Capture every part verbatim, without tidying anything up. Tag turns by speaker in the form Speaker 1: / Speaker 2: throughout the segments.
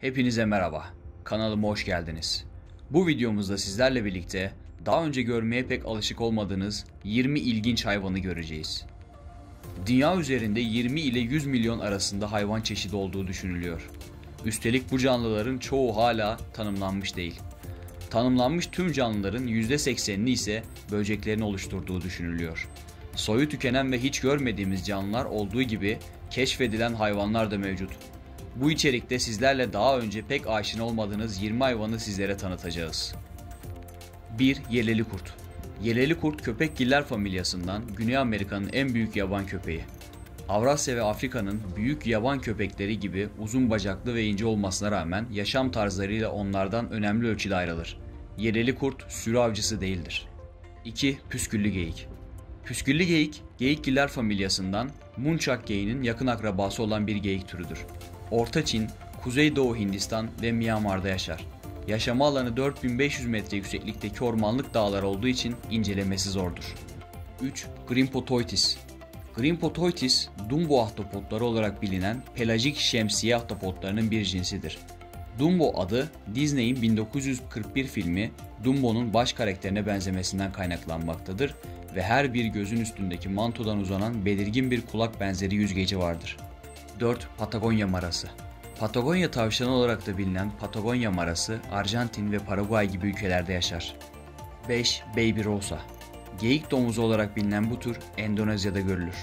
Speaker 1: Hepinize merhaba, kanalıma hoş geldiniz. Bu videomuzda sizlerle birlikte daha önce görmeye pek alışık olmadığınız yirmi ilginç hayvanı göreceğiz. Dünya üzerinde yirmi ile yüz milyon arasında hayvan çeşidi olduğu düşünülüyor. Üstelik bu canlıların çoğu hala tanımlanmış değil. Tanımlanmış tüm canlıların yüzde seksenini ise böceklerin oluşturduğu düşünülüyor. Soyu tükenen ve hiç görmediğimiz canlılar olduğu gibi keşfedilen hayvanlar da mevcut. Bu içerikte sizlerle daha önce pek aşina olmadığınız yirmi hayvanı sizlere tanıtacağız. bir. Yeleli kurt. Yeleli kurt köpekgiller familyasından Güney Amerika'nın en büyük yaban köpeği. Avrasya ve Afrika'nın büyük yaban köpekleri gibi uzun bacaklı ve ince olmasına rağmen yaşam tarzlarıyla onlardan önemli ölçüde ayrılır. Yeleli kurt sürü avcısı değildir. iki. Püsküllü geyik. Püsküllü geyik, geyikgiller familyasından muntçak geyiğinin yakın akrabası olan bir geyik türüdür. Orta Çin, Kuzeydoğu Hindistan ve Myanmar'da yaşar. Yaşama alanı dört bin beş yüz metre yükseklikteki ormanlık dağlar olduğu için incelemesi zordur. üç. Grimpotoitis. Grimpotoitis, Dumbo ahtapotları olarak bilinen pelajik şemsiye ahtapotlarının bir cinsidir. Dumbo adı Disney'in bin dokuz yüz kırk bir filmi Dumbo'nun baş karakterine benzemesinden kaynaklanmaktadır ve her bir gözün üstündeki mantodan uzanan belirgin bir kulak benzeri yüzgeci vardır. dört. Patagonya marası. Patagonya tavşanı olarak da bilinen Patagonya marası Arjantin ve Paraguay gibi ülkelerde yaşar. beş. Baby Rosa. Geyik domuzu olarak bilinen bu tür Endonezya'da görülür.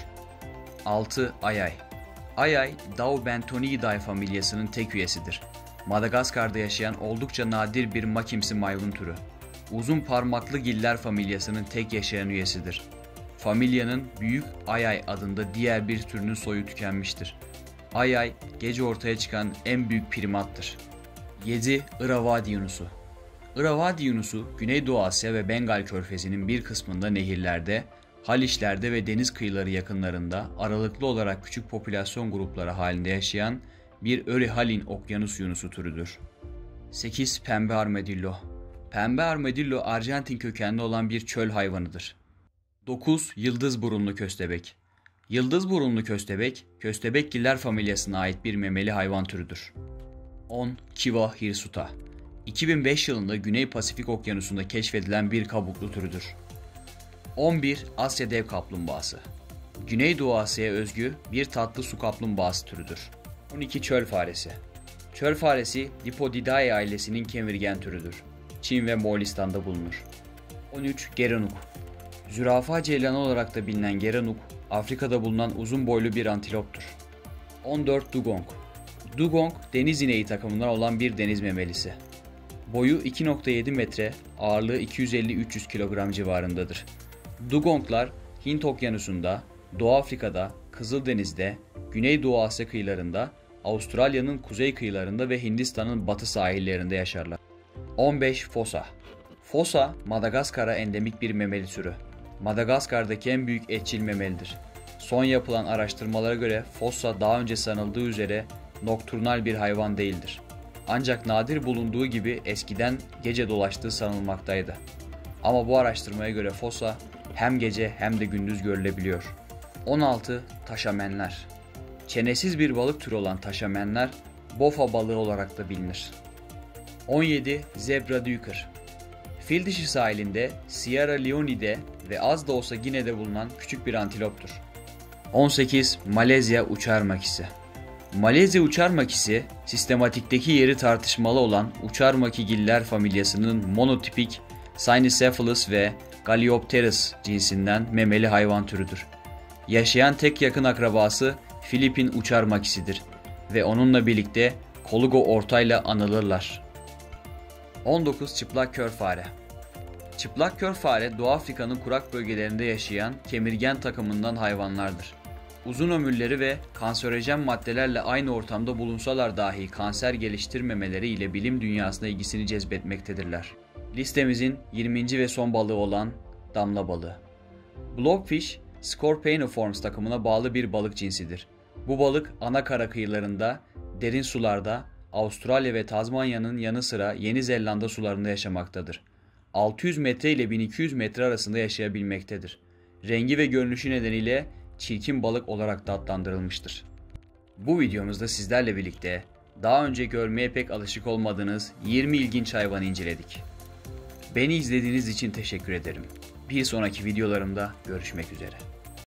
Speaker 1: altı. Ayay. Ayay, Daubentoniidae familyasının tek üyesidir. Madagaskar'da yaşayan oldukça nadir bir makimsi maymun türü. Uzun parmaklı giller familyasının tek yaşayan üyesidir. Familyanın Büyük Ayay adında diğer bir türünün soyu tükenmiştir. Ayay, gece ortaya çıkan en büyük primattır. yedi. Irrawaddy yunusu. Irrawaddy yunusu, Güneydoğu Asya ve Bengal Körfezi'nin bir kısmında nehirlerde, Haliçlerde ve deniz kıyıları yakınlarında aralıklı olarak küçük popülasyon grupları halinde yaşayan bir Örihalin okyanus yunusu türüdür. sekiz. Pembe armadillo. Pembe armadillo, Arjantin kökenli olan bir çöl hayvanıdır. dokuz. Yıldız burunlu köstebek. Yıldız burunlu köstebek, köstebekgiller familyasına ait bir memeli hayvan türüdür. on. Kiva hirsuta. iki bin beş yılında Güney Pasifik Okyanusu'nda keşfedilen bir kabuklu türüdür. on bir. Asya dev kaplumbağası. Güneydoğu Asya'ya özgü bir tatlı su kaplumbağası türüdür. on iki. Çöl faresi. Çöl faresi Dipodidae ailesinin kemirgen türüdür. Çin ve Moğolistan'da bulunur. on üç. Gerenuk. Zürafa ceylanı olarak da bilinen gerenuk, Afrika'da bulunan uzun boylu bir antiloptur. on dört. Dugong. Dugong, deniz ineği takımından olan bir deniz memelisi. Boyu iki nokta yedi metre, ağırlığı iki yüz elli üç yüz kilogram civarındadır. Dugonglar Hint Okyanusu'nda, Doğu Afrika'da, Kızıldeniz'de, Güneydoğu Asya kıyılarında, Avustralya'nın kuzey kıyılarında ve Hindistan'ın batı sahillerinde yaşarlar. on beş. Fosa. Fosa, Madagaskar'a endemik bir memeli türü. Madagaskar'daki en büyük etçil memelidir. Son yapılan araştırmalara göre fossa daha önce sanıldığı üzere nokturnal bir hayvan değildir. Ancak nadir bulunduğu gibi eskiden gece dolaştığı sanılmaktaydı. Ama bu araştırmaya göre fossa hem gece hem de gündüz görülebiliyor. on altı. Taşamenler. Çenesiz bir balık türü olan taşamenler, bofa balığı olarak da bilinir. on yedi. Zebra duiker. Fil dişi sahilinde Sierra Leone'de ve az da olsa Gine'de bulunan küçük bir antiloptur. on sekiz. Malezya uçar makisi. Malezya uçar makisi, sistematikteki yeri tartışmalı olan uçar makigiller familyasının monotipik Cynocephalus ve Galeopteris cinsinden memeli hayvan türüdür. Yaşayan tek yakın akrabası Filipin uçar makisidir ve onunla birlikte Kolugo ortayla anılırlar. on dokuz. Çıplak kör fare. Çıplak kör fare, Doğu Afrika'nın kurak bölgelerinde yaşayan kemirgen takımından hayvanlardır. Uzun ömürleri ve kanserojen maddelerle aynı ortamda bulunsalar dahi kanser geliştirmemeleri ile bilim dünyasına ilgisini cezbetmektedirler. Listemizin yirminci ve son balığı olan damla balığı. Blobfish, Scorpioniformes takımına bağlı bir balık cinsidir. Bu balık ana kara kıyılarında, derin sularda, Avustralya ve Tazmanya'nın yanı sıra Yeni Zelanda sularında yaşamaktadır. altı yüz metre ile bin iki yüz metre arasında yaşayabilmektedir. Rengi ve görünüşü nedeniyle çirkin balık olarak da adlandırılmıştır. Bu videomuzda sizlerle birlikte daha önce görmeye pek alışık olmadığınız yirmi ilginç hayvanı inceledik. Beni izlediğiniz için teşekkür ederim. Bir sonraki videolarımda görüşmek üzere.